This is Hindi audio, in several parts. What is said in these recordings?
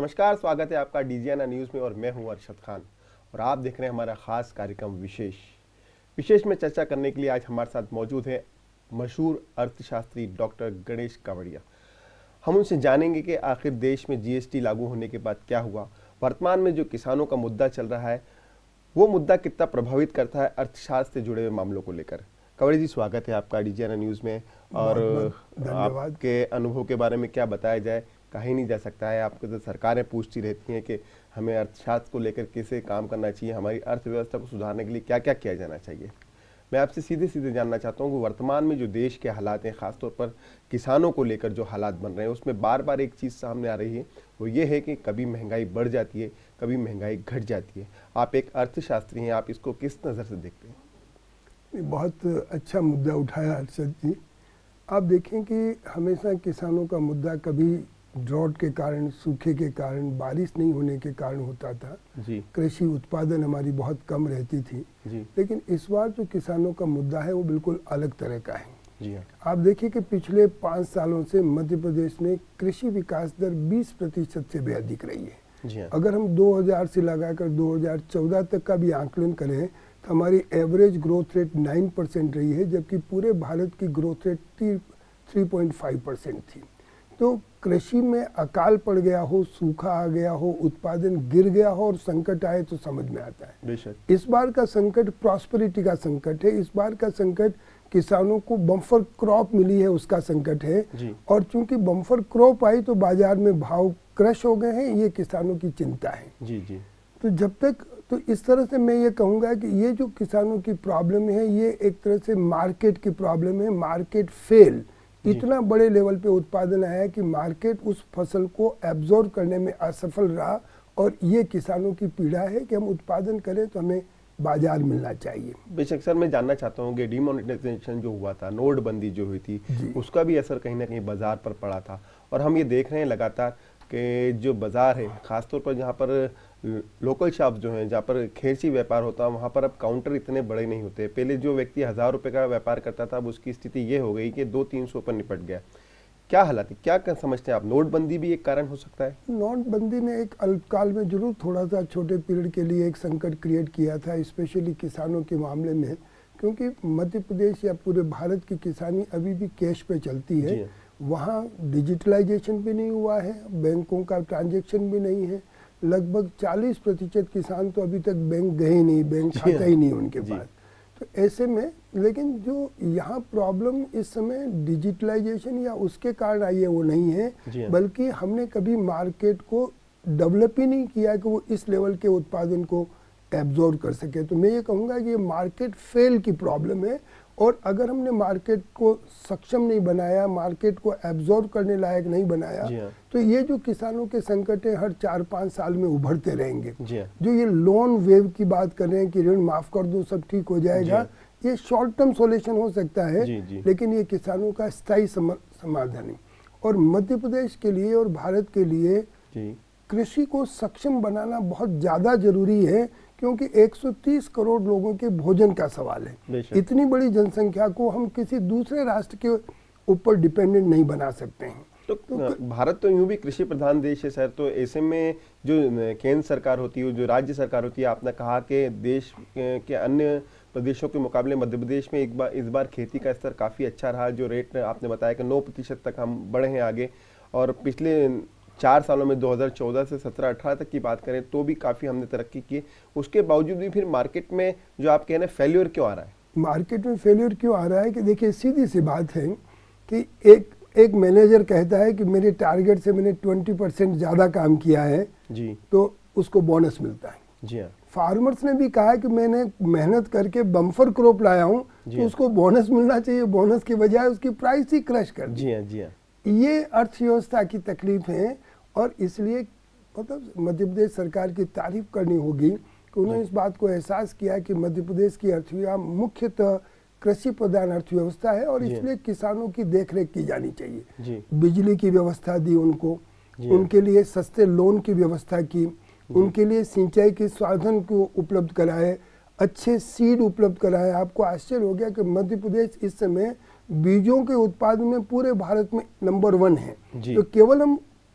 नमस्कार, स्वागत है आपका डीजीएनए न्यूज़ में और मैं हूं अरशद खान और आप देख रहे हैं हमारा खास कार्यक्रम विशेष में चर्चा करने के लिए आज हमारे साथ मौजूद है मशहूर अर्थशास्त्री डॉक्टर गणेश कावड़िया। हम उनसे जानेंगे कि आखिर देश में जीएसटी लागू होने के बाद क्या हुआ, वर्तमान में जो किसानों का मुद्दा चल रहा है वो मुद्दा कितना प्रभावित करता है अर्थशास्त्र से जुड़े हुए मामलों को लेकर। कावड़िया जी, स्वागत है आपका डीजीएनए न्यूज़ में और आपके अनुभव के बारे में क्या बताया जाए, कहा ही नहीं जा सकता है। आपको तो सरकारें पूछती रहती हैं कि हमें अर्थशास्त्र को लेकर कैसे काम करना चाहिए, हमारी अर्थव्यवस्था को सुधारने के लिए क्या क्या किया जाना चाहिए। मैं आपसे सीधे जानना चाहता हूँ कि वर्तमान में जो देश के हालात हैं, खासतौर पर किसानों को लेकर जो हालात बन रहे हैं, उसमें बार बार एक चीज़ सामने आ रही है, वो ये है कि कभी महंगाई बढ़ जाती है, कभी महंगाई घट जाती है। आप एक अर्थशास्त्री हैं, आप इसको किस नज़र से देखते हैं? बहुत अच्छा मुद्दा उठाया अरशद जी। आप देखें कि हमेशा किसानों का मुद्दा कभी ड्रॉट के कारण, सूखे के कारण, बारिश नहीं होने के कारण होता था जी। कृषि उत्पादन हमारी बहुत कम रहती थी जी। लेकिन इस बार जो किसानों का मुद्दा है वो बिल्कुल अलग तरह का है जी। आप देखिए कि पिछले 5 सालों से मध्य प्रदेश में कृषि विकास दर 20% से भी अधिक रही है जी। अगर हम 2000 से लगाकर 2014 तक का भी आंकलन करें तो हमारी एवरेज ग्रोथ रेट 9% रही है, जबकि पूरे भारत की ग्रोथ रेट 3.5% थी। तो कृषि में अकाल पड़ गया हो, सूखा आ गया हो, उत्पादन गिर गया हो और संकट आए तो समझ में आता है। बेशक इस बार का संकट प्रॉस्पेरिटी का संकट है। इस बार का संकट किसानों को बम्पर क्रॉप मिली है उसका संकट है और चूंकि बम्पर क्रॉप आई तो बाजार में भाव क्रश हो गए हैं, ये किसानों की चिंता है जी। तो जब तक तो इस तरह से मैं ये कहूँगा कि ये जो किसानों की प्रॉब्लम है ये एक तरह से मार्केट की प्रॉब्लम है। मार्केट फेल, इतना बड़े लेवल पे उत्पादन आया है कि मार्केट उस फसल को एब्जॉर्ब करने में असफल रहा और ये किसानों की पीड़ा है कि हम उत्पादन करें तो हमें बाजार मिलना चाहिए। बेशक सर, मैं जानना चाहता हूँ कि डिमोनेटाइजेशन जो हुआ था, नोटबंदी जो हुई थी, उसका भी असर कहीं ना कहीं बाजार पर पड़ा था और हम ये देख रहे हैं लगातार कि जो बाजार है, खासतौर पर जहाँ पर लोकल शॉप जो हैं, जहाँ पर खेची व्यापार होता है, वहाँ पर अब काउंटर इतने बड़े नहीं होते। पहले जो व्यक्ति 1000 रुपये का व्यापार करता था, अब उसकी स्थिति ये हो गई कि 200-300 पर निपट गया। क्या हालात है, क्या समझते हैं आप? नोटबंदी भी एक कारण हो सकता है? नोटबंदी ने एक अल्पकाल में जरूर थोड़ा सा छोटे पीरियड के लिए एक संकट क्रिएट किया था, स्पेशली किसानों के मामले में, क्योंकि मध्य प्रदेश या पूरे भारत की किसानी अभी भी कैश पे चलती है। वहाँ डिजिटलाइजेशन भी नहीं हुआ है, बैंकों का ट्रांजेक्शन भी नहीं है। लगभग 40% किसान तो अभी तक बैंक गए नहीं, बैंक खाता ही नहीं उनके पास। तो ऐसे में लेकिन जो यहाँ प्रॉब्लम इस समय डिजिटलाइजेशन या उसके कारण आई है वो नहीं है, बल्कि हमने कभी मार्केट को डेवलप ही नहीं किया कि वो इस लेवल के उत्पादन को एब्जॉर्ब कर सके। तो मैं ये कहूँगा कि ये मार्केट फेल की प्रॉब्लम है और अगर हमने मार्केट को सक्षम नहीं बनाया, मार्केट को एब्जॉर्ब करने लायक नहीं बनाया, तो ये जो किसानों के संकट है हर 4-5 साल में उभरते रहेंगे। जो ये लोन वेव की बात कर रहे हैं कि ऋण माफ कर दो सब ठीक हो जाएगा, ये शॉर्ट टर्म सॉल्यूशन हो सकता है लेकिन ये किसानों का स्थायी समाधान है। और मध्य प्रदेश के लिए और भारत के लिए कृषि को सक्षम बनाना बहुत ज्यादा जरूरी है, क्योंकि 130 करोड़ लोगों के भोजन का सवाल है। इतनी बड़ी जनसंख्या को हम किसी दूसरे राष्ट्र के ऊपर डिपेंडेंट नहीं बना सकते हैं। तो भारत तो यूं भी कृषि प्रधान देश है सर, तो ऐसे में जो केंद्र सरकार होती है, जो राज्य सरकार होती है, आपने कहा कि देश के अन्य प्रदेशों के मुकाबले मध्य प्रदेश में इस बार खेती का स्तर काफ़ी अच्छा रहा। जो रेट आपने बताया कि 9% तक हम बढ़े हैं आगे, और पिछले 4 सालों में 2014 से 17-18 तक की बात करें तो भी काफ़ी हमने तरक्की की। उसके बावजूद भी फिर मार्केट में जो आप कह रहे हैं फेल्योर क्यों आ रहा है? मार्केट में फेल्योर क्यों आ रहा है कि देखिए सीधी सी बात है कि एक मैनेजर कहता है कि मेरे टारगेट से मैंने 20% ज़्यादा काम किया है जी, तो उसको बोनस मिलता है जी। फार्मर्स ने भी कहा कि मैंने मेहनत करके बम्पर क्रॉप लाया हूँ तो उसको बोनस मिलना चाहिए, बोनस के बजाय उसकी प्राइस ही क्रश कर दी। ये अर्थव्यवस्था की तकलीफ है और इसलिए मतलब मध्य प्रदेश सरकार की तारीफ करनी होगी कि उन्होंने इस बात को एहसास किया कि मध्य प्रदेश की अर्थव्यवस्था मुख्यतः कृषि प्रधान अर्थव्यवस्था है और इसलिए किसानों की देखरेख की जानी चाहिए। बिजली की व्यवस्था दी उनको, उनके लिए सस्ते लोन की व्यवस्था की, उनके लिए सिंचाई के साधन को उपलब्ध कराए, अच्छे सीड उपलब्ध कराए। आपको आश्चर्य हो गया कि मध्य प्रदेश इस समय बीजों के उत्पादन में पूरे भारत में नंबर 1 है। तो केवल हम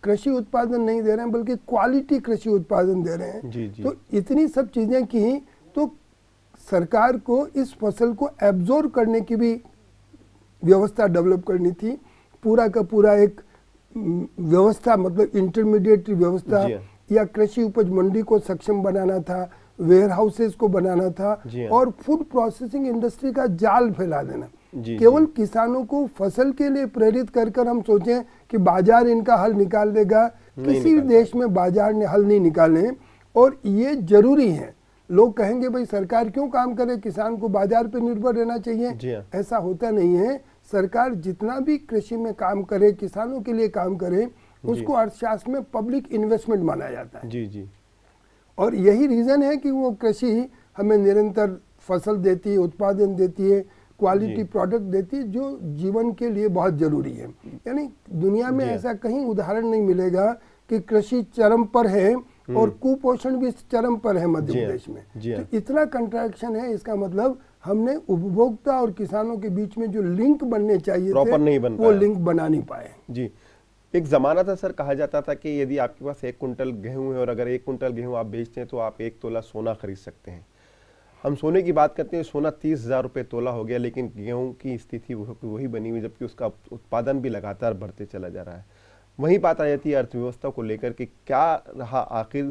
कृषि उत्पादन नहीं दे रहे हैं बल्कि क्वालिटी कृषि उत्पादन दे रहे हैं। जी जी। तो इतनी सब चीजें की तो सरकार को इस फसल को एब्जॉर्ब करने की भी व्यवस्था डेवलप करनी थी। पूरा का पूरा एक व्यवस्था, मतलब इंटरमीडिएट व्यवस्था, या कृषि उपज मंडी को सक्षम बनाना था, वेयर हाउसेस को बनाना था, और फूड प्रोसेसिंग इंडस्ट्री का जाल फैला देना। केवल किसानों को फसल के लिए प्रेरित कर हम सोचें कि बाजार इनका हल निकाल देगा, किसी भी देश में बाजार ने हल नहीं निकाले। और ये जरूरी है। लोग कहेंगे भाई सरकार क्यों काम करे, किसान को बाजार पर निर्भर रहना चाहिए। ऐसा होता नहीं है। सरकार जितना भी कृषि में काम करे, किसानों के लिए काम करे, उसको अर्थशास्त्र में पब्लिक इन्वेस्टमेंट माना जाता है। जी जी। और यही रीजन है कि वो कृषि हमें निरंतर फसल देती है, उत्पादन देती है, क्वालिटी प्रोडक्ट देती है, जो जीवन के लिए बहुत जरूरी है। यानी दुनिया में ऐसा कहीं उदाहरण नहीं मिलेगा कि कृषि चरम पर है और कुपोषण भी चरम पर है मध्य प्रदेश में। तो इतना कंट्रैक्शन है, इसका मतलब हमने उपभोक्ता और किसानों के बीच में जो लिंक बनने चाहिए थे, वो लिंक बना नहीं पाए। जी। एक जमाना था सर, कहा जाता था कि यदि आपके पास 1 कुंटल गेहूं है और अगर 1 कुंटल गेहूं आप बेचते हैं तो आप 1 तोला सोना खरीद सकते हैं। हम सोने की बात करते हैं, सोना 30,000 रुपये तोला हो गया, लेकिन गेहूं की स्थिति वही बनी हुई, जबकि उसका उत्पादन भी लगातार बढ़ते चला जा रहा है। वही बात आ जाती है अर्थव्यवस्था को लेकर कि क्या रहा आखिर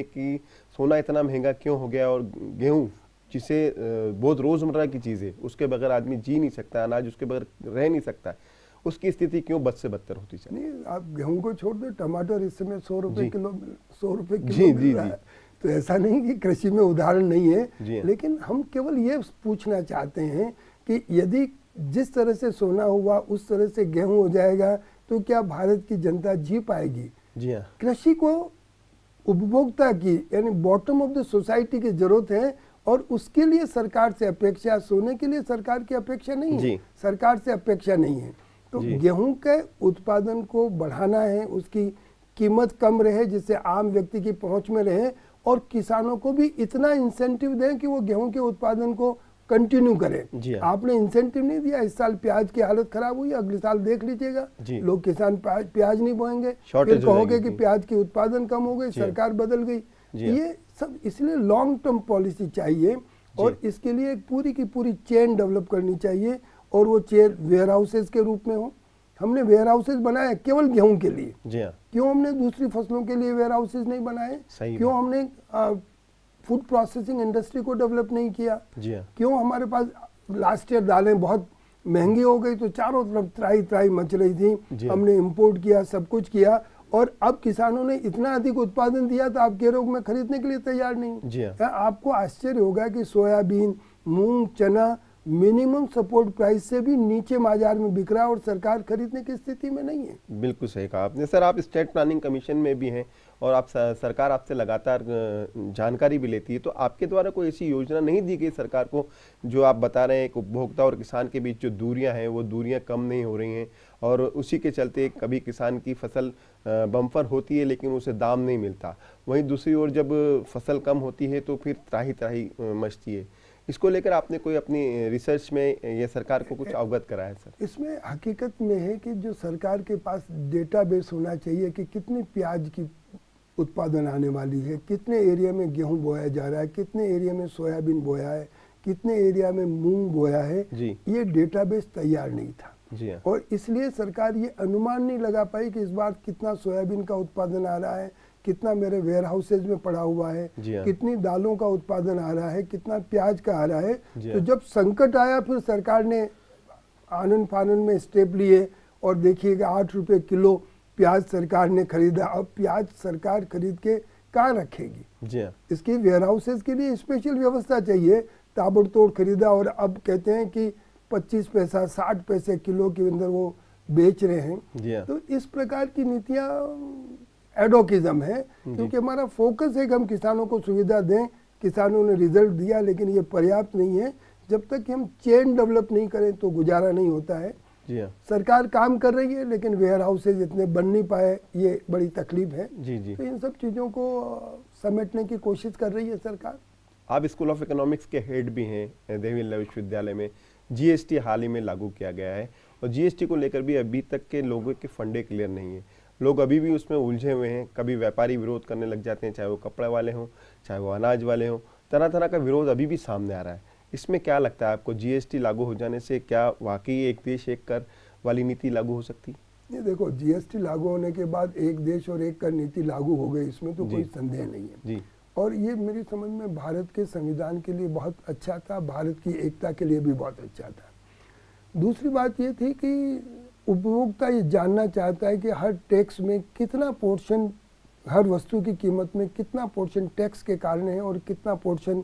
सोना इतना महंगा क्यों हो गया, और गेहूं जिसे बहुत रोजमर्रा की चीज़ है, उसके बगैर आदमी जी नहीं सकता, अनाज उसके बगैर रह नहीं सकता, उसकी स्थिति क्यों बद से बदतर होती चली? नहीं, आप गेहूं को छोड़ दो, टमाटर इस समय 100 रुपये किलो मिल रहा है। तो ऐसा नहीं कि कृषि में उदाहरण नहीं है, लेकिन हम केवल ये पूछना चाहते हैं कि यदि जिस तरह से सोना हुआ उस तरह से गेहूं हो जाएगा तो क्या भारत की जनता जी पाएगी? जी हाँ। कृषि को उपभोक्ता की, यानी बॉटम ऑफ द सोसाइटी की जरूरत है, और उसके लिए सरकार से अपेक्षा, सोने के लिए सरकार की अपेक्षा नहीं है, सरकार से अपेक्षा नहीं है। तो गेहूं के उत्पादन को बढ़ाना है, उसकी कीमत कम रहे जिससे आम व्यक्ति की पहुंच में रहे, और किसानों को भी इतना इंसेंटिव दें कि वो गेहूं के उत्पादन को कंटिन्यू करें। आपने इंसेंटिव नहीं दिया, इस साल प्याज की हालत खराब हुई, अगले साल देख लीजिएगा, लोग किसान प्याज नहीं बोएंगे, फिर कहोगे कि प्याज की उत्पादन कम हो गई, सरकार बदल गई। ये सब इसलिए लॉन्ग टर्म पॉलिसी चाहिए, और इसके लिए एक पूरी की पूरी चेन डेवलप करनी चाहिए, और वो चेन वेयर हाउसेज के रूप में हो। हमने वेयर हाउसेज बनाए केवल गेहूं के लिए, क्यों हमने दूसरी फसलों के लिए वेयर हाउसेज नहीं बनाए? क्यों हमने फूड प्रोसेसिंग इंडस्ट्री को डेवलप नहीं किया? क्यों हमारे पास लास्ट ईयर दालें बहुत महंगी हो गई तो चारों तरफ त्राही त्राही मच रही थी, हमने इंपोर्ट किया, सब कुछ किया, और अब किसानों ने इतना अधिक उत्पादन दिया तो आप कह रहे हो मैं खरीदने के लिए तैयार नहीं। आपको आश्चर्य होगा कि सोयाबीन, मूंग, चना मिनिमम सपोर्ट प्राइस से भी नीचे बाजार में बिक रहा है, और सरकार खरीदने की स्थिति में नहीं है। बिल्कुल सही कहा आपने। सर, आप स्टेट प्लानिंग कमीशन में भी हैं और आप सरकार आपसे लगातार जानकारी भी लेती है, तो आपके द्वारा कोई ऐसी योजना नहीं दी गई सरकार को, जो आप बता रहे हैं, उपभोक्ता और किसान के बीच जो दूरियां हैं वो दूरियां कम नहीं हो रही हैं, और उसी के चलते कभी किसान की फसल बम्पर होती है लेकिन उसे दाम नहीं मिलता, वहीं दूसरी ओर जब फसल कम होती है तो फिर त्राही त्राही मचती है। इसको लेकर आपने कोई अपनी रिसर्च में ये सरकार को कुछ अवगत कराया सर? इसमें हकीकत में है कि जो सरकार के पास डेटाबेस होना चाहिए कि कितनी प्याज की उत्पादन आने वाली है, कितने एरिया में गेहूं बोया जा रहा है, कितने एरिया में सोयाबीन बोया है, कितने एरिया में मूंग बोया है, ये डेटाबेस तैयार नहीं था। और इसलिए सरकार ये अनुमान नहीं लगा पाई कि इस बार कितना सोयाबीन का उत्पादन आ रहा है, कितना मेरे वेयर हाउसेज में पड़ा हुआ है, कितनी दालों का उत्पादन आ रहा है, कितना प्याज का आ रहा है। तो जब संकट आया फिर सरकार ने आनन फानन में स्टेप लिए, और देखिएगा 8 रुपए किलो प्याज सरकार ने खरीदा। अब प्याज सरकार खरीद के कहाँ रखेगी? इसकी वेयर हाउसेज के लिए स्पेशल व्यवस्था चाहिए। ताबड़तोड़ खरीदा और अब कहते हैं कि 25 पैसा 60 पैसे किलो के अंदर वो बेच रहे हैं। तो इस प्रकार की नीतियां एडोकिज्म है, क्योंकि हमारा फोकस है कि हम किसानों को सुविधा दें। किसानों ने रिजल्ट दिया लेकिन ये पर्याप्त नहीं है। जब तक कि हम चेन डेवलप नहीं करें तो गुजारा नहीं होता है। सरकार काम कर रही है लेकिन वेयर हाउसेज इतने बन नहीं पाए, ये बड़ी तकलीफ है। तो इन सब चीज़ों को समेटने की कोशिश कर रही है सरकार। आप स्कूल ऑफ इकोनॉमिक्स के हेड भी हैं देवी विश्वविद्यालय में। जीएसटी हाल ही में लागू किया गया है और जीएसटी को लेकर भी अभी तक के लोगों के फंडे क्लियर नहीं है। लोग अभी भी उसमें उलझे हुए हैं। कभी व्यापारी विरोध करने लग जाते हैं, चाहे वो कपड़े वाले हों, चाहे वो अनाज वाले हों, तरह तरह का विरोध अभी भी सामने आ रहा है। इसमें क्या लगता है आपको, जीएसटी लागू हो जाने से क्या वाकई एक देश एक कर वाली नीति लागू हो सकती है? ये देखो, जीएसटी लागू होने के बाद एक देश और एक कर नीति लागू हो गई, इसमें तो कोई संदेह नहीं है जी। और ये मेरी समझ में भारत के संविधान के लिए बहुत अच्छा था, भारत की एकता के लिए भी बहुत अच्छा था। दूसरी बात ये थी कि उपभोक्ता ये जानना चाहता है कि हर टैक्स में कितना पोर्शन, हर वस्तु की कीमत में कितना पोर्शन टैक्स के कारण है और कितना पोर्शन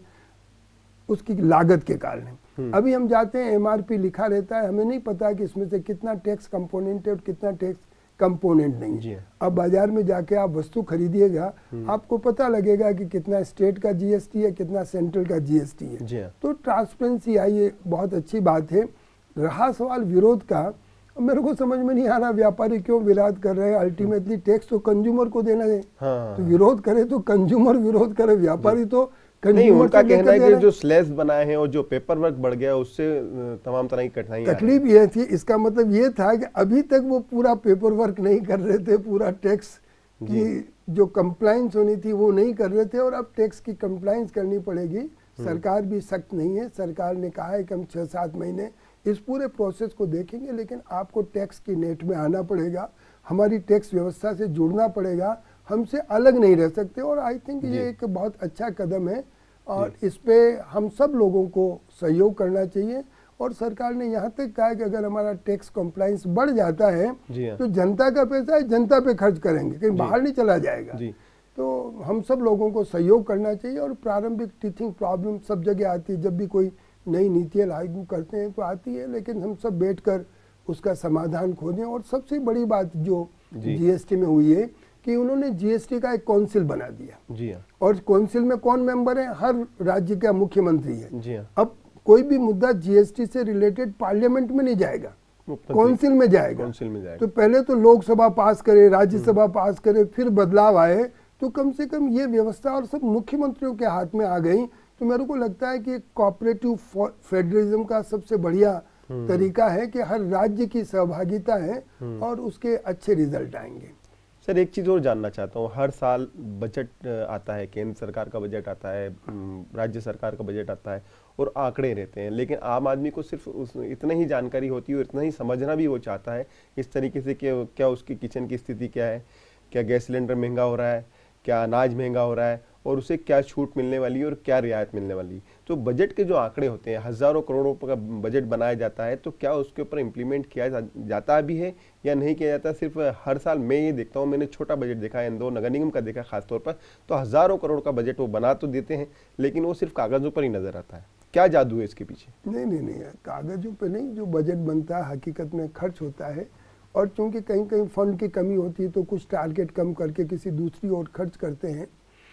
उसकी लागत के कारण है। अभी हम जाते हैं, एमआरपी लिखा रहता है, हमें नहीं पता कि इसमें से कितना टैक्स कंपोनेंट है और कितना टैक्स कंपोनेंट नहीं है। अब बाजार में जाके आप वस्तु खरीदिएगा, आपको पता लगेगा कि कितना स्टेट का जीएसटी है, कितना सेंट्रल का जीएसटी है। तो ट्रांसपेरेंसी आई, ये बहुत अच्छी बात है। रहा सवाल विरोध का, मेरे को समझ में नहीं आ रहा व्यापारी क्यों विरोध कर रहे हैं। अल्टीमेटली टैक्स तो कंज्यूमर को देना है। तो विरोध करे तो कंज्यूमर विरोध करे, व्यापारी तो नहीं। उनका कहना है कि जो स्लैब्स बनाए हैं और जो पेपर वर्क बढ़ गया उससे तमाम तरह की कठिनाइयां, तकलीफ ये थी। इसका मतलब ये था कि अभी तक वो पूरा पेपर वर्क नहीं कर रहे थे, पूरा टैक्स की जो कंप्लायंस होनी थी वो नहीं कर रहे थे, और अब टैक्स की कंप्लायंस करनी पड़ेगी। सरकार भी सख्त नहीं है। सरकार ने कहा है कि हम 6-7 महीने इस पूरे प्रोसेस को देखेंगे, लेकिन आपको टैक्स की नेट में आना पड़ेगा, हमारी टैक्स व्यवस्था से जुड़ना पड़ेगा, हमसे अलग नहीं रह सकते। और आई थिंक ये एक बहुत अच्छा कदम है और इस पे हम सब लोगों को सहयोग करना चाहिए। और सरकार ने यहाँ तक कहा है कि अगर हमारा टैक्स कंप्लायंस बढ़ जाता है तो जनता का पैसा है, जनता पे खर्च करेंगे, कहीं बाहर नहीं चला जाएगा। तो हम सब लोगों को सहयोग करना चाहिए। और प्रारंभिक टीचिंग प्रॉब्लम सब जगह आती है, जब भी कोई नई नीतियाँ लागू करते हैं तो आती है, लेकिन हम सब बैठकर उसका समाधान खोजें। और सबसे बड़ी बात जो जीएसटी में हुई है कि उन्होंने जीएसटी का एक काउंसिल बना दिया। और काउंसिल में कौन मेंबर है? हर राज्य का मुख्यमंत्री है। अब कोई भी मुद्दा जीएसटी से रिलेटेड पार्लियामेंट में नहीं जाएगा, काउंसिल में जाएगा। तो पहले तो लोकसभा पास करे, राज्यसभा पास करे, फिर बदलाव आए। तो कम से कम ये व्यवस्था और सब मुख्यमंत्रियों के हाथ में आ गई। तो मेरे को लगता है कि कोऑपरेटिव फेडरलिज्म का सबसे बढ़िया तरीका है कि हर राज्य की सहभागिता है और उसके अच्छे रिजल्ट आएंगे। सर, एक चीज़ और जानना चाहता हूँ, हर साल बजट आता है, केंद्र सरकार का बजट आता है, राज्य सरकार का बजट आता है और आंकड़े रहते हैं, लेकिन आम आदमी को सिर्फ इतना ही जानकारी होती है और इतना ही समझना भी वो चाहता है इस तरीके से कि क्या उसकी किचन की स्थिति क्या है, क्या गैस सिलेंडर महंगा हो रहा है, क्या अनाज महंगा हो रहा है और उसे क्या छूट मिलने वाली है और क्या रियायत मिलने वाली है। तो बजट के जो आंकड़े होते हैं, हज़ारों करोड़ों का बजट बनाया जाता है, तो क्या उसके ऊपर इम्प्लीमेंट किया जाता भी है या नहीं किया जाता? सिर्फ हर साल मैं ये देखता हूँ, मैंने छोटा बजट देखा है, इंदौर नगर निगम का देखा खासतौर पर, तो हज़ारों करोड़ का बजट वो बना तो देते हैं लेकिन वो सिर्फ कागज़ों पर ही नज़र आता है। क्या जादू है इसके पीछे? नहीं, कागज़ों पर नहीं, जो बजट बनता है हकीकत में खर्च होता है। और चूंकि कहीं कहीं फंड की कमी होती है तो कुछ टारगेट कम करके किसी दूसरी ओर खर्च करते हैं।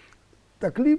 तकलीफ,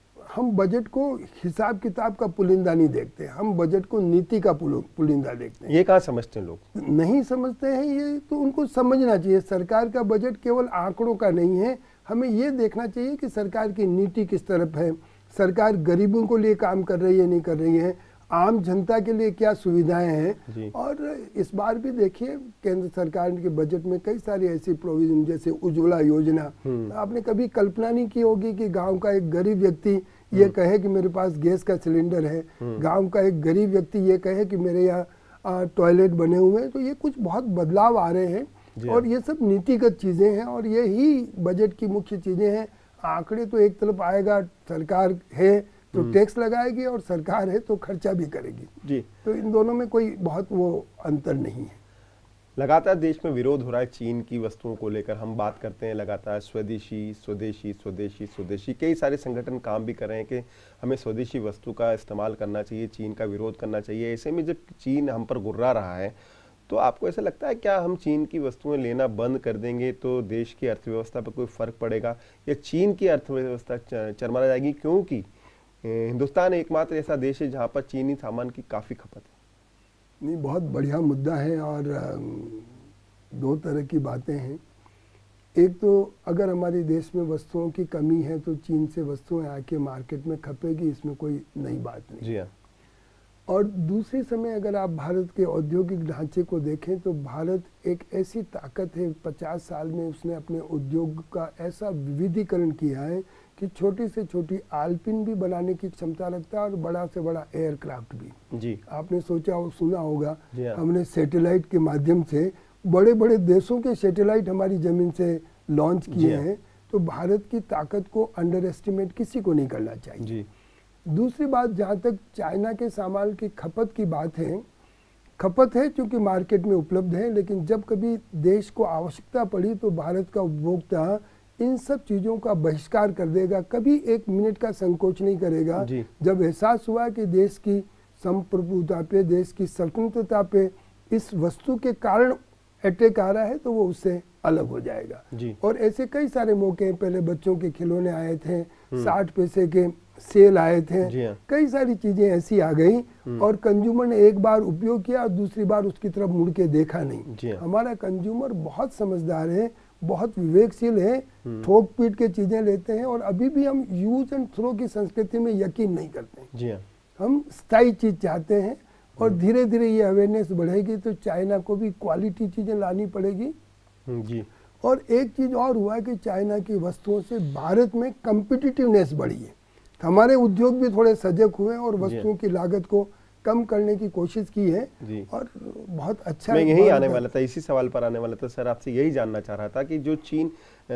हम बजट को हिसाब किताब का पुलिंदा नहीं देखते, हम बजट को नीति का पुलिंदा देखते हैं। ये कहाँ समझते हैं लोग? नहीं समझते हैं, ये तो उनको समझना चाहिए। सरकार का बजट केवल आंकड़ों का नहीं है, हमें ये देखना चाहिए कि सरकार की नीति किस तरफ है, सरकार गरीबों को लिए काम कर रही है नहीं कर रही है, आम जनता के लिए क्या सुविधाएं हैं। और इस बार भी देखिए केंद्र सरकार के बजट में कई सारी ऐसी प्रोविजन, जैसे उज्ज्वला योजना। आपने कभी कल्पना नहीं की होगी कि गांव का एक गरीब व्यक्ति ये कहे कि मेरे पास गैस का सिलेंडर है, गांव का एक गरीब व्यक्ति ये कहे कि मेरे यहाँ टॉयलेट बने हुए हैं। तो ये कुछ बहुत बदलाव आ रहे हैं और ये सब नीतिगत चीजें हैं और यही बजट की मुख्य चीजें हैं। आंकड़े तो एक तरफ आएगा, सरकार है तो टैक्स लगाएगी और सरकार है तो खर्चा भी करेगी। तो इन दोनों में कोई बहुत वो अंतर नहीं है। लगातार देश में विरोध हो रहा है चीन की वस्तुओं को लेकर, हम बात करते हैं लगातार स्वदेशी स्वदेशी स्वदेशी स्वदेशी। कई सारे संगठन काम भी कर रहे हैं कि हमें स्वदेशी वस्तु का इस्तेमाल करना चाहिए, चीन का विरोध करना चाहिए। ऐसे में जब चीन हम पर गुर्रा रहा है तो आपको ऐसा लगता है क्या हम चीन की वस्तुएं लेना बंद कर देंगे तो देश की अर्थव्यवस्था पर कोई फर्क पड़ेगा या चीन की अर्थव्यवस्था चरमरा जाएगी? क्योंकि हिंदुस्तान एकमात्र ऐसा देश है जहाँ पर चीनी सामान की काफ़ी खपत है। नहीं, बहुत बढ़िया मुद्दा है और दो तरह की बातें हैं। एक तो अगर हमारे देश में वस्तुओं की कमी है तो चीन से वस्तुएं आके मार्केट में खपेगी, इसमें कोई नई बात नहीं। जी हाँ। और दूसरे समय अगर आप भारत के औद्योगिक ढांचे को देखें तो भारत एक ऐसी ताकत है, 50 साल में उसने अपने उद्योग का ऐसा विविधीकरण किया है कि छोटी से छोटी आलपिन भी बनाने की क्षमता रखता है और बड़ा से बड़ा एयरक्राफ्ट भी। जी। आपने सोचा और सुना होगा, हमने सैटेलाइट के माध्यम से बड़े बड़े देशों के सैटेलाइट हमारी जमीन से लॉन्च किए हैं। तो भारत की ताकत को अंडर एस्टिमेट किसी को नहीं करना चाहिए। जी। दूसरी बात, जहाँ तक चाइना के सामान की खपत की बात है, खपत है क्योंकि मार्केट में उपलब्ध है, लेकिन जब कभी देश को आवश्यकता पड़ी तो भारत का उपभोक्ता इन सब चीज़ों का बहिष्कार कर देगा, कभी एक मिनट का संकोच नहीं करेगा। जब एहसास हुआ कि देश की संप्रभुता पे, देश की स्वतंत्रता पे इस वस्तु के कारण अटैक आ रहा है तो वो उससे अलग हो जाएगा। और ऐसे कई सारे मौके हैं, पहले बच्चों के खिलौने आए थे, 60 पैसे के सेल आए थे, कई सारी चीजें ऐसी आ गई और कंज्यूमर ने एक बार उपयोग किया और दूसरी बार उसकी तरफ मुड़ के देखा नहीं। हमारा कंज्यूमर बहुत समझदार है, बहुत विवेकशील है, ठोक पीट के चीजें लेते हैं और अभी भी हम यूज एंड थ्रो की संस्कृति में यकीन नहीं करते। हम स्थायी चीज चाहते हैं और धीरे धीरे ये अवेयरनेस बढ़ेगी तो चाइना को भी क्वालिटी चीजें लानी पड़ेगी। जी। और एक चीज और हुआ कि चाइना की वस्तुओं से भारत में कम्पिटिटिवनेस बढ़ी है। हमारे उद्योग भी थोड़े सजग हुए और वस्तुओं की लागत को कम करने की कोशिश की है और बहुत अच्छा। मैं यही आने वाला था, इसी सवाल पर आने वाला था सर, आपसे यही जानना चाह रहा था कि जो चीन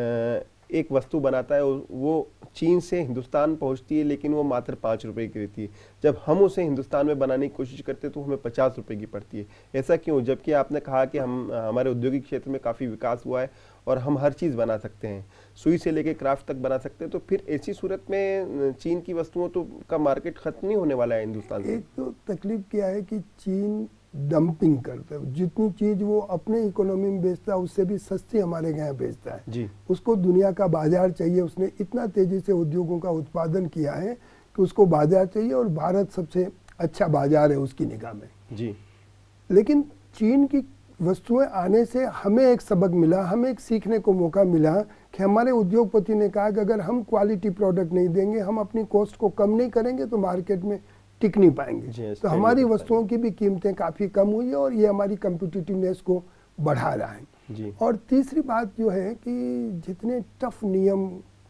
एक वस्तु बनाता है वो चीन से हिंदुस्तान पहुंचती है, लेकिन वो मात्र 5 रुपए की रहती है। जब हम उसे हिंदुस्तान में बनाने की कोशिश करते हैं तो हमें 50 रुपए की पड़ती है। ऐसा क्यों? जबकि आपने कहा कि हमारे औद्योगिक क्षेत्र में काफ़ी विकास हुआ है और हम हर चीज़ बना सकते हैं, सुई से लेके क्राफ्ट तक बना सकते हैं। तो फिर ऐसी सूरत में चीन की वस्तुओं का मार्केट खत्म नहीं होने वाला है हिंदुस्तान से? एक तो तकलीफ क्या है कि चीन डंपिंग करता है, जितनी चीज वो अपने इकोनॉमी में बेचता है उससे भी सस्ती हमारे यहाँ बेचता है। जी। उसको दुनिया का बाजार चाहिए, उसने इतना तेजी से उद्योगों का उत्पादन किया है कि उसको बाजार चाहिए और भारत सबसे अच्छा बाजार है उसकी निगाह में। जी। लेकिन चीन की वस्तुएं आने से हमें एक सबक मिला, हमें एक सीखने को मौका मिला कि हमारे उद्योगपति ने कहा कि अगर हम क्वालिटी प्रोडक्ट नहीं देंगे, हम अपनी कॉस्ट को कम नहीं करेंगे तो मार्केट में टिक नहीं पाएंगे। तो हमारी वस्तुओं की भी कीमतें काफ़ी कम हुई है और ये हमारी कम्पिटिटिवनेस को बढ़ा रहा है। और तीसरी बात जो है कि जितने टफ नियम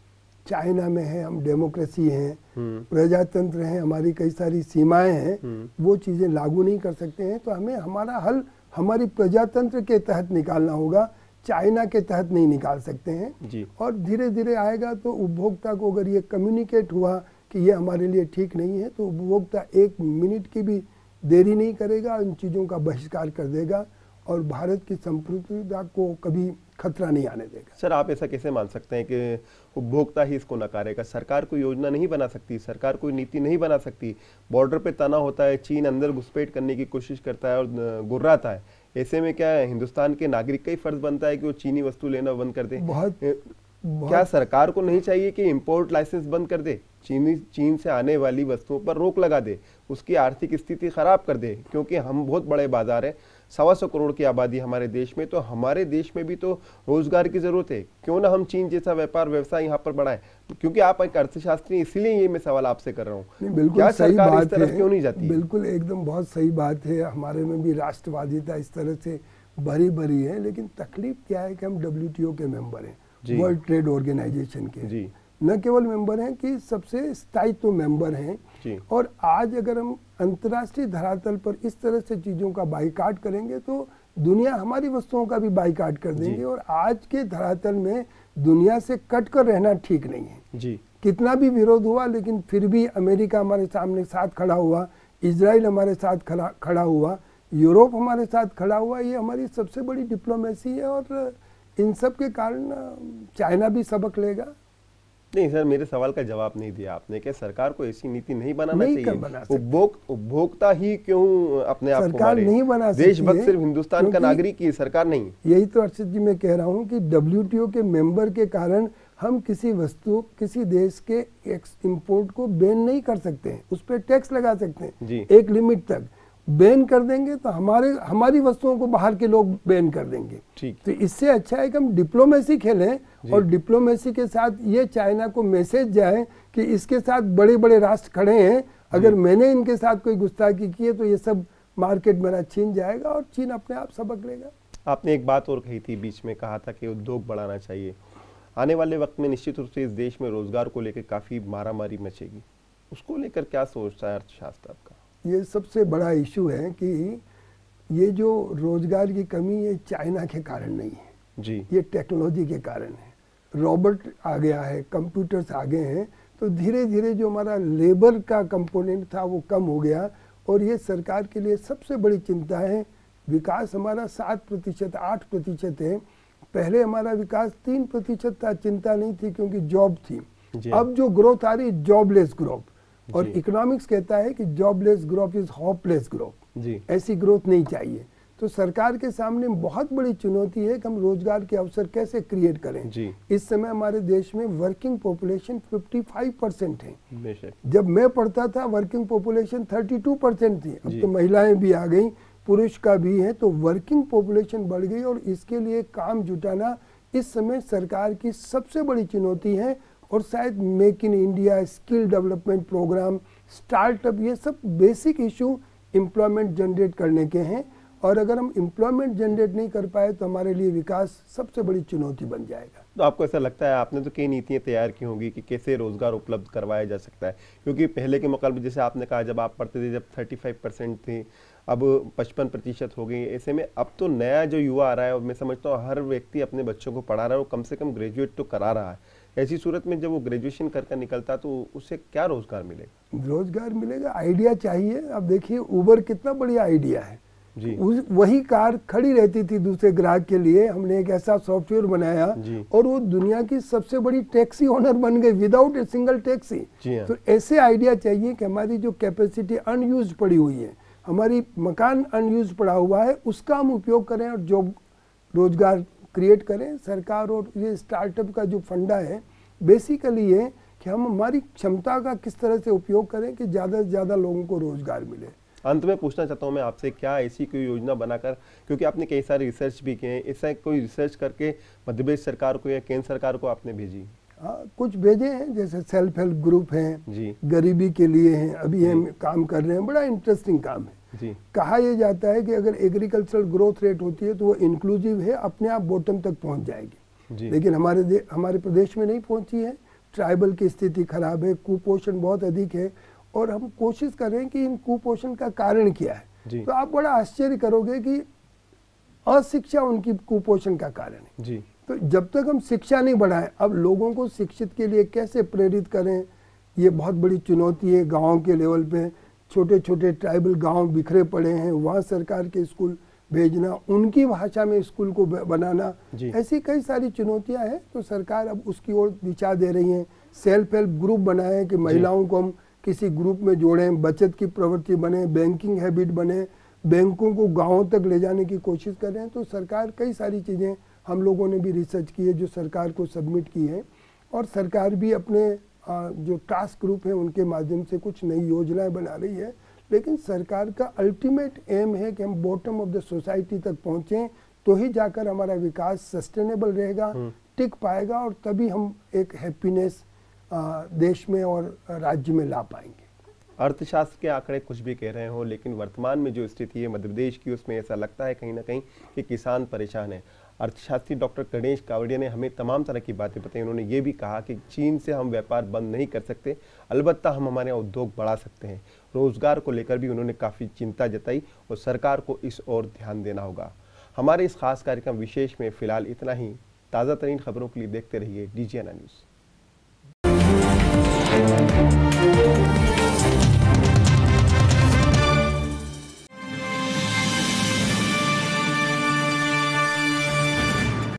चाइना में है, हम डेमोक्रेसी हैं, प्रजातंत्र हैं, हमारी कई सारी सीमाएं हैं, वो चीज़ें लागू नहीं कर सकते हैं। तो हमें हमारा हल हमारी प्रजातंत्र के तहत निकालना होगा, चाइना के तहत नहीं निकाल सकते हैं। और धीरे धीरे आएगा तो उपभोक्ता को अगर ये कम्युनिकेट हुआ कि ये हमारे लिए ठीक नहीं है तो उपभोक्ता 1 मिनट की भी देरी नहीं करेगा, इन चीज़ों का बहिष्कार कर देगा और भारत की संप्रभुता को कभी खतरा नहीं आने देगा। सर, आप ऐसा कैसे मान सकते हैं कि उपभोक्ता ही इसको नकारेगा? सरकार कोई योजना नहीं बना सकती, सरकार कोई नीति नहीं बना सकती। बॉर्डर पे तना होता है, चीन अंदर घुसपैठ करने की कोशिश करता है और गुर्राता है। ऐसे में क्या हिंदुस्तान के नागरिक का ही फर्ज बनता है कि वो चीनी वस्तु लेना बंद कर दे? क्या सरकार को नहीं चाहिए कि इंपोर्ट लाइसेंस बंद कर दे, चीन से आने वाली वस्तुओं पर रोक लगा दे, उसकी आर्थिक स्थिति खराब कर दे? क्योंकि हम बहुत बड़े बाजार है, 125 करोड़ की आबादी हमारे देश में, तो हमारे देश में भी तो रोजगार की जरूरत है। क्यों ना हम चीन जैसा व्यापार व्यवसाय यहाँ पर बढ़ाएं? क्योंकि आप एक अर्थशास्त्री, इसीलिए ये मैं सवाल आपसे कर रहा हूँ। क्या सरकार इस तरफ क्यों नहीं जाती? बिल्कुल एकदम बहुत सही बात है। हमारे में भी राष्ट्रवादिता इस तरह से भरी भरी है, लेकिन तकलीफ क्या है कि हम WTO के मेंबर हैं, वर्ल्ड ट्रेड ऑर्गेनाइजेशन के। न केवल मेंबर हैं कि सबसे स्थायित्व मेंबर हैं। और आज अगर हम अंतर्राष्ट्रीय धरातल पर इस तरह से चीज़ों का बाइकाट करेंगे तो दुनिया हमारी वस्तुओं का भी बाइकाट कर देंगे। और आज के धरातल में दुनिया से कट कर रहना ठीक नहीं है। कितना भी विरोध हुआ लेकिन फिर भी अमेरिका हमारे सामने साथ खड़ा हुआ, इजराइल हमारे साथ खड़ा हुआ, यूरोप हमारे साथ खड़ा हुआ। ये हमारी सबसे बड़ी डिप्लोमेसी है और इन सब के कारण चाइना भी सबक लेगा। नहीं सर, मेरे सवाल का जवाब नहीं दिया आपने कि सरकार को ऐसी नीति नहीं बनाना चाहिए? उपभोक्ता ही क्यों अपने आप को मारे? नहीं बना सकती। देशभक्त सिर्फ हिंदुस्तान का नागरिक ही, सरकार नहीं। यही तो अर्षद जी मैं कह रहा हूँ कि WTO के मेंबर के कारण हम किसी वस्तु, किसी देश के इंपोर्ट को बैन नहीं कर सकते हैं, उस पर टैक्स लगा सकते हैं एक लिमिट तक। बैन कर देंगे तो हमारी वस्तुओं को बाहर के लोग बैन कर देंगे। तो इससे अच्छा है कि हम डिप्लोमेसी खेलें और डिप्लोमेसी के साथ ये चाइना को मैसेज जाए कि इसके साथ बड़े बड़े राष्ट्र खड़े हैं, अगर मैंने इनके साथ कोई गुस्ताखी की है तो ये सब मार्केट मेरा छीन जाएगा और चीन अपने आप सबक लेगा। आपने एक बात और कही थी, बीच में कहा था कि उद्योग बढ़ाना चाहिए। आने वाले वक्त में निश्चित रूप से इस देश में रोजगार को लेकर काफ़ी मारामारी मचेगी, उसको लेकर क्या सोचता है अर्थशास्त्र आपका? ये सबसे बड़ा इशू है कि ये जो रोजगार की कमी ये चाइना के कारण नहीं है जी, ये टेक्नोलॉजी के कारण है। रोबोट आ गया है, कंप्यूटर्स आ गए हैं, तो धीरे धीरे जो हमारा लेबर का कंपोनेंट था वो कम हो गया। और ये सरकार के लिए सबसे बड़ी चिंता है। विकास हमारा 7%, 8% है। पहले हमारा विकास 3% था, चिंता नहीं थी क्योंकि जॉब थी। अब जो ग्रोथ आ रही है जॉबलेस ग्रोथ, और इकोनॉमिक्स कहता है कि jobless growth is hopeless growth, ऐसी ग्रोथ नहीं चाहिए। तो सरकार के सामने बहुत बड़ी चुनौती है कि हम रोजगार के अवसर कैसे क्रिएट करें। इस समय हमारे देश में वर्किंग पॉपुलेशन 55% है। जब मैं पढ़ता था वर्किंग पॉपुलेशन 32% थी। अब तो महिलाएं भी आ गई, पुरुष का भी है, तो वर्किंग पॉपुलेशन बढ़ गई। और इसके लिए काम जुटाना इस समय सरकार की सबसे बड़ी चुनौती है। और शायद make in India, skill development program, startup, ये सब बेसिक इशू एम्प्लॉयमेंट जनरेट करने के हैं। और अगर हम एम्प्लॉयमेंट जनरेट नहीं कर पाए तो हमारे लिए विकास सबसे बड़ी चुनौती बन जाएगा। तो आपको ऐसा लगता है, आपने तो कई नीतियां तैयार की होंगी कि कैसे रोजगार उपलब्ध करवाया जा सकता है, क्योंकि पहले के मुकाबले जैसे आपने कहा जब आप पढ़ते थे जब 35% थी, अब 55% हो गई। ऐसे में अब तो नया जो युवा आ रहा है, मैं समझता हूँ हर व्यक्ति अपने बच्चों को पढ़ा रहा है, वो कम से कम ग्रेजुएट तो करा रहा है। ऐसी सूरत में जब वो ग्रेजुएशन करके निकलता तो उससे क्या रोजगार मिलेगा? रोजगार मिलेगा, आइडिया चाहिए। अब देखिए उबर कितना बढ़िया आइडिया है जी। वही कार खड़ी रहती थी दूसरे ग्राहक के लिए, हमने एक ऐसा सॉफ्टवेयर बनाया और वो दुनिया की सबसे बड़ी टैक्सी ओनर बन गई विदाउट ए सिंगल टैक्सी। तो ऐसे आइडिया चाहिए कि हमारी जो कैपेसिटी अनयूज पड़ी हुई है, हमारी मकान अनयूज पड़ा हुआ है, उसका हम उपयोग करें और जॉब रोजगार क्रिएट करें। सरकार और ये स्टार्टअप का जो फंडा है बेसिकली ये कि हम हमारी क्षमता का किस तरह से उपयोग करें कि ज़्यादा से ज़्यादा लोगों को रोजगार मिले। अंत में पूछना चाहता हूं मैं आपसे, क्या ऐसी कोई योजना बनाकर, क्योंकि आपने कई सारे रिसर्च भी किए हैं, ऐसा कोई रिसर्च करके मध्य प्रदेश सरकार को या केंद्र सरकार को आपने भेजी? हाँ, कुछ भेजे हैं, जैसे सेल्फ हेल्प ग्रुप हैं, गरीबी के लिए हैं, अभी हम काम कर रहे हैं, बड़ा इंटरेस्टिंग काम है जी। कहा यह जाता है कि अगर एग्रीकल्चरल ग्रोथ रेट होती है तो वो इंक्लूसिव है, अपने आप बॉटम तक पहुंच जाएगी, लेकिन हमारे प्रदेश में नहीं पहुंची है। ट्राइबल की स्थिति खराब है, कुपोषण बहुत अधिक है, और हम कोशिश कर रहे हैं कि इन कुपोषण का कारण क्या है। तो आप बड़ा आश्चर्य करोगे कि अशिक्षा उनकी कुपोषण का कारण है जी। तो जब तक हम शिक्षा नहीं बढ़ाएं, अब लोगों को शिक्षित के लिए कैसे प्रेरित करें, ये बहुत बड़ी चुनौती है। गांव के लेवल पे छोटे छोटे ट्राइबल गांव बिखरे पड़े हैं, वहाँ सरकार के स्कूल भेजना, उनकी भाषा में स्कूल को बनाना, ऐसी कई सारी चुनौतियां हैं। तो सरकार अब उसकी ओर दिशा दे रही है। सेल्फ हेल्प ग्रुप बनाए कि महिलाओं को हम किसी ग्रुप में जोड़ें, बचत की प्रवृत्ति बने, बैंकिंग हैबिट बने, बैंकों को गाँवों तक ले जाने की कोशिश कर रहे हैं। तो सरकार कई सारी चीज़ें, हम लोगों ने भी रिसर्च की है जो सरकार को सबमिट की है, और सरकार भी अपने जो टास्क ग्रुप है उनके माध्यम से कुछ नई योजनाएं बना रही है। लेकिन सरकार का अल्टीमेट एम है कि हम बॉटम ऑफ द सोसाइटी तक पहुँचें, तो ही जाकर हमारा विकास सस्टेनेबल रहेगा, टिक पाएगा, और तभी हम एक हैप्पीनेस देश में और राज्य में ला पाएंगे। अर्थशास्त्र के आंकड़े कुछ भी कह रहे हो, लेकिन वर्तमान में जो स्थिति है मध्य प्रदेश की, उसमें ऐसा लगता है कहीं ना कहीं कि किसान परेशान है। अर्थशास्त्री डॉक्टर गणेश कावड़िया ने हमें तमाम तरह की बातें बताई। उन्होंने ये भी कहा कि चीन से हम व्यापार बंद नहीं कर सकते, अलबत्ता हम हमारे उद्योग बढ़ा सकते हैं। रोजगार को लेकर भी उन्होंने काफ़ी चिंता जताई और सरकार को इस ओर ध्यान देना होगा। हमारे इस खास कार्यक्रम विशेष में फिलहाल इतना ही। ताज़ा तरीन खबरों के लिए देखते रहिए DGNA न्यूज़।